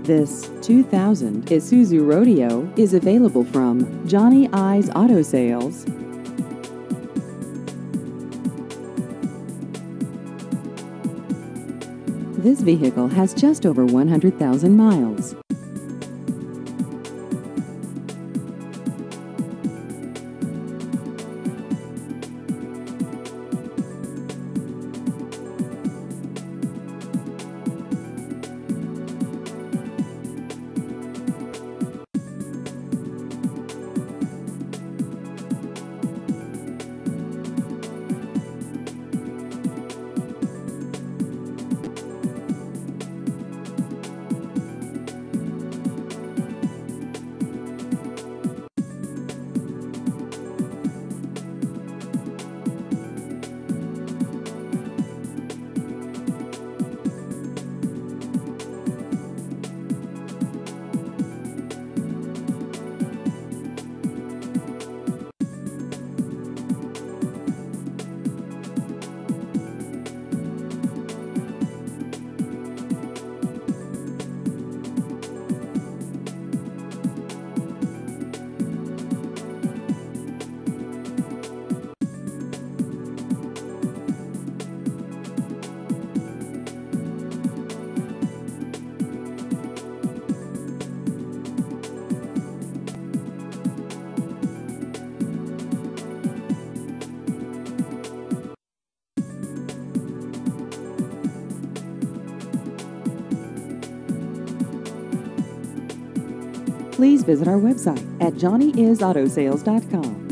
This 2000 Isuzu Rodeo is available from Johnny I's Auto Sales. This vehicle has just over 100,000 miles. Please visit our website at johnnyisautosales.com.